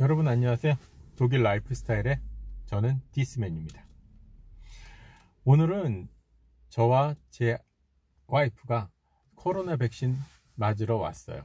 여러분 안녕하세요. 독일 라이프 스타일의 저는 디스맨입니다. 오늘은 저와 제 와이프가 코로나 백신 맞으러 왔어요.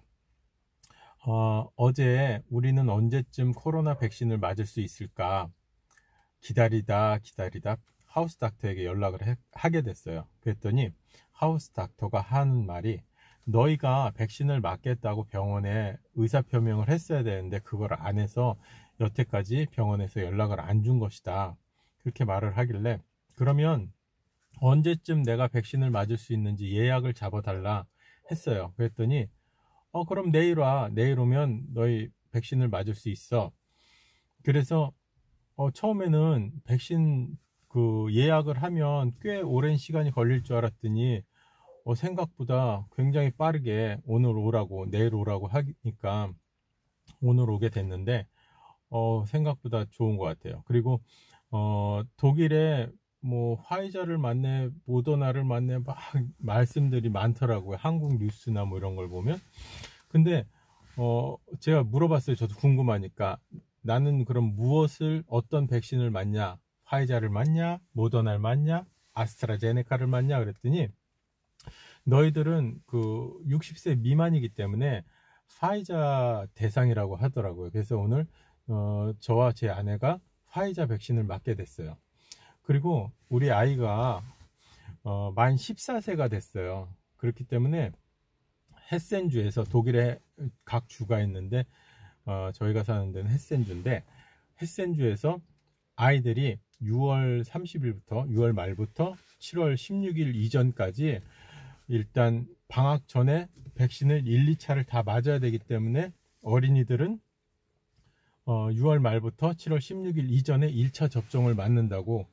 어제 우리는 언제쯤 코로나 백신을 맞을 수 있을까 기다리다 하우스 닥터에게 연락을 하게 됐어요. 그랬더니 하우스 닥터가 하는 말이, 너희가 백신을 맞겠다고 병원에 의사표명을 했어야 되는데 그걸 안 해서 여태까지 병원에서 연락을 안 준 것이다, 그렇게 말을 하길래, 그러면 언제쯤 내가 백신을 맞을 수 있는지 예약을 잡아달라 했어요. 그랬더니 그럼 내일 와. 내일 오면 너희 백신을 맞을 수 있어. 그래서 처음에는 백신 예약을 하면 꽤 오랜 시간이 걸릴 줄 알았더니 생각보다 굉장히 빠르게 오늘 오라고, 내일 오라고 하니까 오늘 오게 됐는데 생각보다 좋은 것 같아요. 그리고 독일에 화이자를 맞네, 모더나를 맞네, 막 말씀들이 많더라고요. 한국 뉴스나 이런 걸 보면. 근데 제가 물어봤어요. 저도 궁금하니까. 나는 그럼 어떤 백신을 맞냐? 화이자를 맞냐? 모더나를 맞냐? 아스트라제네카를 맞냐? 그랬더니 너희들은 60세 미만이기 때문에 화이자 대상이라고 하더라고요. 그래서 오늘 저와 제 아내가 화이자 백신을 맞게 됐어요. 그리고 우리 아이가 만 14세가 됐어요. 그렇기 때문에 헤센주에서, 독일에 각 주가 있는데 저희가 사는 데는 헤센주인데, 헤센주에서 아이들이 6월 30일부터 6월 말부터 7월 16일 이전까지 일단 방학 전에 백신을 1, 2차를 다 맞아야 되기 때문에 어린이들은 6월 말부터 7월 16일 이전에 1차 접종을 맞는다고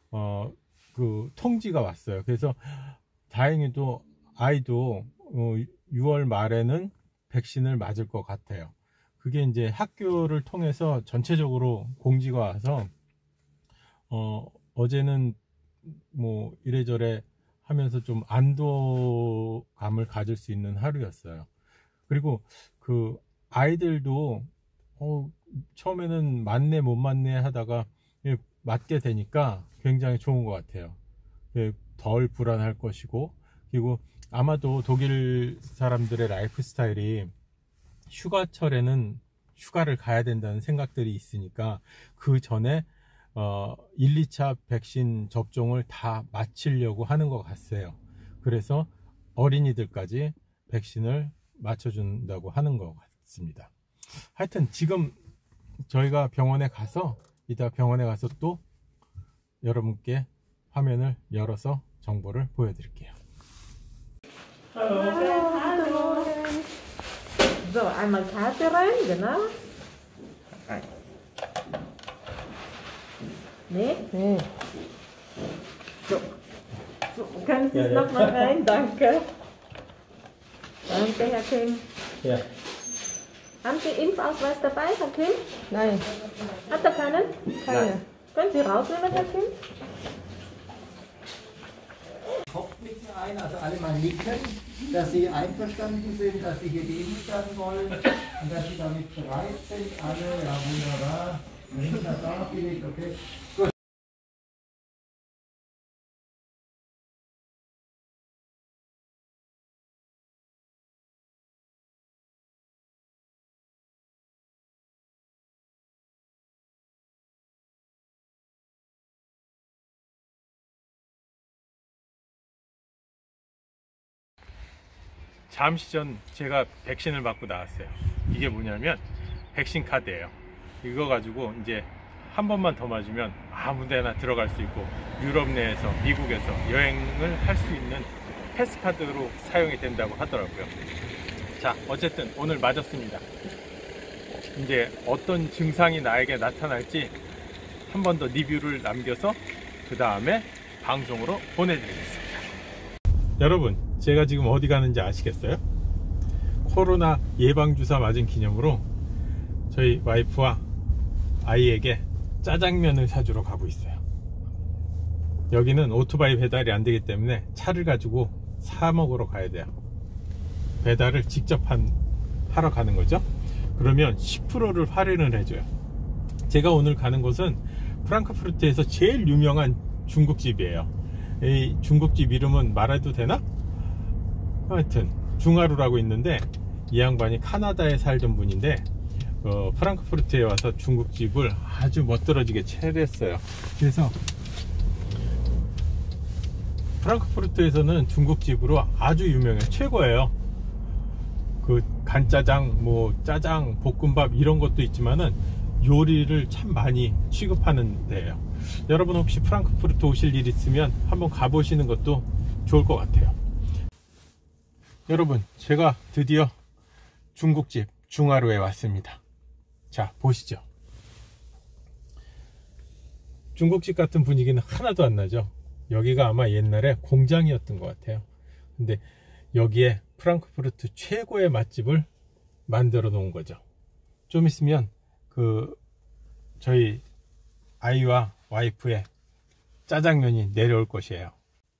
통지가 왔어요. 그래서 다행히도 아이도 6월 말에는 백신을 맞을 것 같아요. 그게 이제 학교를 통해서 전체적으로 공지가 와서 어제는 이래저래 하면서 좀 안도감을 가질 수 있는 하루였어요. 그리고 아이들도 처음에는 맞네 못 맞네 하다가 맞게 되니까 굉장히 좋은 것 같아요. 덜 불안할 것이고, 그리고 아마도 독일 사람들의 라이프 스타일이 휴가철에는 휴가를 가야 된다는 생각들이 있으니까 그 전에 1, 2차 백신 접종을 다 마치려고 하는 것 같아요. 그래서 어린이들까지 백신을 맞춰준다고 하는 것 같습니다. 하여튼 지금 저희가 병원에 가서, 이따 병원에 가서 또 여러분께 화면을 열어서 정보를 보여드릴게요. Hallo. So, einmal Karte rein, genau. Nee? Nee. So. So, können Sie es nochmal rein? Danke. Danke, Herr Kim. Ja. Haben Sie Impfausweis dabei, Herr Kim? Nein. Hat er keinen? Keine. Nein. Können Sie rausnehmen, Herr Kim? Kopfnicken ein, also alle mal nicken, dass Sie einverstanden sind, dass Sie hier geimpft werden wollen und dass Sie damit bereit sind. Alle, ja wunderbar. Rinder da, Felix, okay. Gut. 잠시 전 제가 백신을 맞고 나왔어요. 이게 뭐냐면 백신 카드예요. 이거 가지고 이제 한 번만 더 맞으면 아무 데나 들어갈 수 있고, 유럽 내에서, 미국에서 여행을 할 수 있는 패스카드로 사용이 된다고 하더라고요. 자, 어쨌든 오늘 맞았습니다. 이제 어떤 증상이 나에게 나타날지 한 번 더 리뷰를 남겨서 그 다음에 방송으로 보내드리겠습니다. 여러분, 제가 지금 어디 가는지 아시겠어요? 코로나 예방주사 맞은 기념으로 저희 와이프와 아이에게 짜장면을 사주러 가고 있어요. 여기는 오토바이 배달이 안 되기 때문에 차를 가지고 사 먹으러 가야 돼요. 배달을 직접 하러 가는 거죠. 그러면 10%를 할인을 해줘요. 제가 오늘 가는 곳은 프랑크푸르트에서 제일 유명한 중국집이에요. 이 중국집 이름은 말해도 되나? 하여튼 중하루라고 있는데, 이 양반이 카나다에 살던 분인데 프랑크푸르트에 와서 중국집을 아주 멋들어지게 차렸어요. 그래서 프랑크푸르트에서는 중국집으로 아주 유명해요. 최고예요. 그 간짜장, 뭐 짜장, 볶음밥 이런 것도 있지만은 요리를 참 많이 취급하는 데예요. 여러분 혹시 프랑크푸르트 오실 일 있으면 한번 가보시는 것도 좋을 것 같아요. 여러분, 제가 드디어 중국집 중하루에 왔습니다. 자, 보시죠. 중국집 같은 분위기는 하나도 안 나죠. 여기가 아마 옛날에 공장이었던 것 같아요. 근데 여기에 프랑크푸르트 최고의 맛집을 만들어 놓은 거죠. 좀 있으면 저희 아이와 와이프의 짜장면이 내려올 것이에요.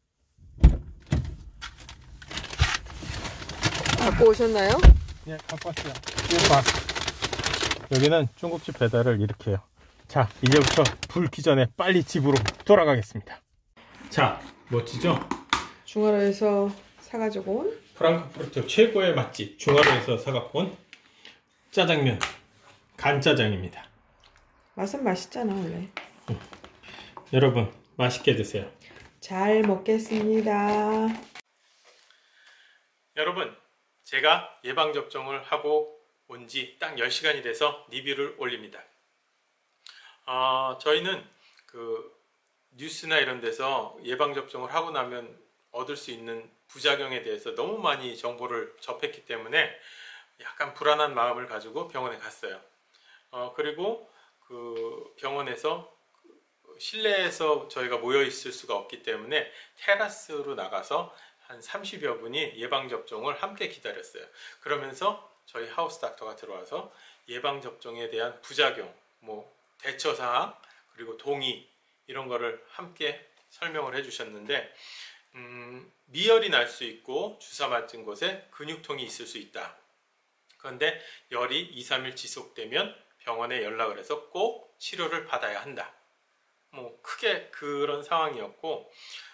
갖고 오셨나요? 네, 갖고 왔어요. 여기는 중국집 배달을 이렇게 해요. 자, 이제부터 불 켜기 전에 빨리 집으로 돌아가겠습니다. 자, 멋지죠? 중하루에서 사가지고 온 프랑크푸르트 최고의 맛집 중하루에서 사갖고 온 짜장면, 간짜장입니다. 맛은 맛있잖아 원래. 여러분, 맛있게 드세요. 잘 먹겠습니다. 여러분, 제가 예방접종을 하고 온 지 딱 10시간이 돼서 리뷰를 올립니다. 저희는 뉴스나 이런 데서 예방접종을 하고 나면 얻을 수 있는 부작용에 대해서 너무 많이 정보를 접했기 때문에 약간 불안한 마음을 가지고 병원에 갔어요. 그리고 그 병원에서 실내에서 저희가 모여 있을 수가 없기 때문에 테라스로 나가서 한 30여 분이 예방접종을 함께 기다렸어요. 그러면서 저희 하우스 닥터가 들어와서 예방접종에 대한 부작용, 뭐 대처사항, 그리고 동의 이런 거를 함께 설명을 해주셨는데, 미열이 날 수 있고 주사 맞은 곳에 근육통이 있을 수 있다. 그런데 열이 2, 3일 지속되면 병원에 연락을 해서 꼭 치료를 받아야 한다. 뭐 크게 그런 상황이었고,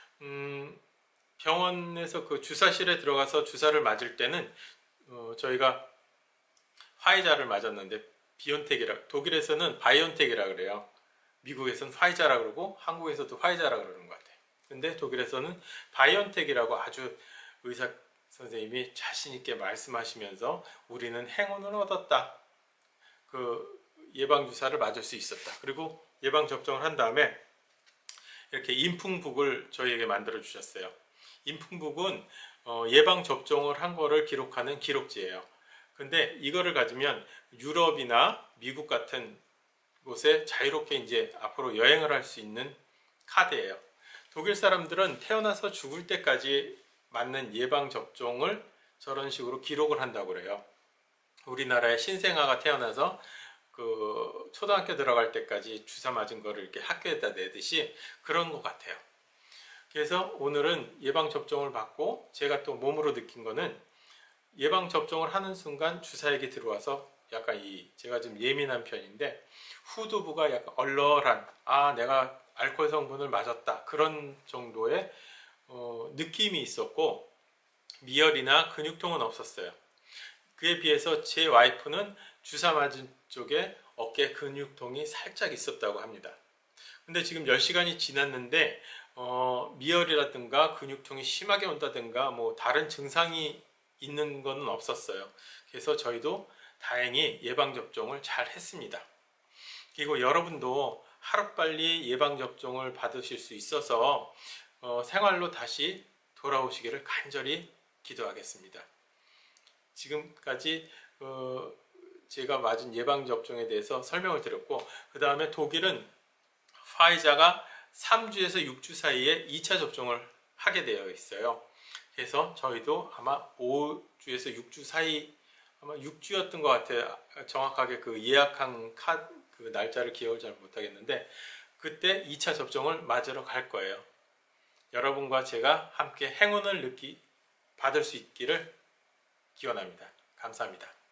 병원에서 그 주사실에 들어가서 주사를 맞을 때는 저희가 화이자를 맞았는데, 독일에서는 바이온텍이라 그래요. 미국에서는 화이자라 그러고 한국에서도 화이자라 그러는 것 같아요. 근데 독일에서는 바이온텍이라고 아주 의사 선생님이 자신 있게 말씀하시면서 우리는 행운을 얻었다. 그 예방 주사를 맞을 수 있었다. 그리고 예방 접종을 한 다음에 이렇게 인풍북을 저희에게 만들어 주셨어요. 인풍북은 예방 접종을 한 거를 기록하는 기록지예요. 근데 이거를 가지면 유럽이나 미국 같은 곳에 자유롭게 이제 앞으로 여행을 할 수 있는 카드예요. 독일 사람들은 태어나서 죽을 때까지 맞는 예방 접종을 저런 식으로 기록을 한다고 그래요. 우리나라의 신생아가 태어나서 그 초등학교 들어갈 때까지 주사 맞은 거를 이렇게 학교에다 내듯이 그런 것 같아요. 그래서 오늘은 예방 접종을 받고 제가 또 몸으로 느낀 거는, 예방 접종을 하는 순간 주사액이 들어와서 약간 제가 좀 예민한 편인데 후두부가 약간 얼얼한, 내가 알코올 성분을 맞았다, 그런 정도의 느낌이 있었고, 미열이나 근육통은 없었어요. 그에 비해서 제 와이프는 주사 맞은 쪽에 어깨 근육통이 살짝 있었다고 합니다. 근데 지금 10시간이 지났는데 미열이라든가 근육통이 심하게 온다든가 뭐 다른 증상이 있는 거는 없었어요. 그래서 저희도 다행히 예방접종을 잘 했습니다. 그리고 여러분도 하루빨리 예방접종을 받으실 수 있어서 생활로 다시 돌아오시기를 간절히 기도하겠습니다. 지금까지 제가 맞은 예방접종에 대해서 설명을 드렸고, 그 다음에 독일은 화이자가 3주에서 6주 사이에 2차 접종을 하게 되어 있어요. 그래서 저희도 아마 5주에서 6주 사이, 아마 6주였던 것 같아요. 정확하게 그 예약한 그 날짜를 기억을 잘 못하겠는데, 그때 2차 접종을 맞으러 갈 거예요. 여러분과 제가 함께 행운을 받을 수 있기를 기원합니다. 감사합니다.